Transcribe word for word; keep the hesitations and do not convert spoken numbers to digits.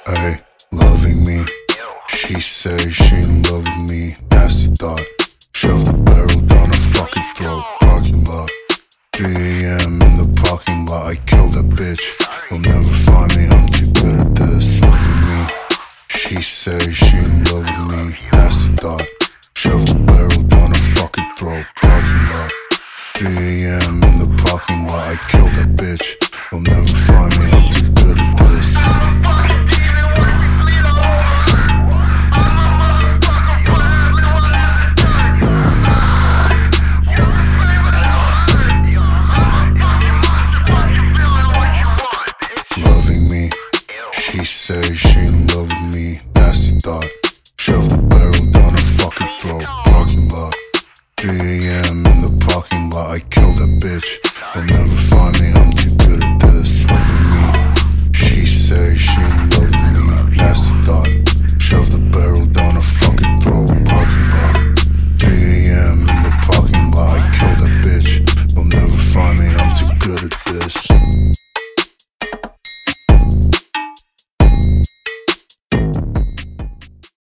Ay, loving me. She say she in love with me. Nasty thought. Shove the barrel down her fucking throat. Parking lot. three A M in the parking lot. I killed that bitch. You'll never find me. I'm too good at this. Loving me. She say she in love with me. Nasty thought. Shove the barrel down her fucking throat. Parking lot. three A M in the parking lot. I killed that bitch. You'll never find me. I'm too good at this. Loving me. She say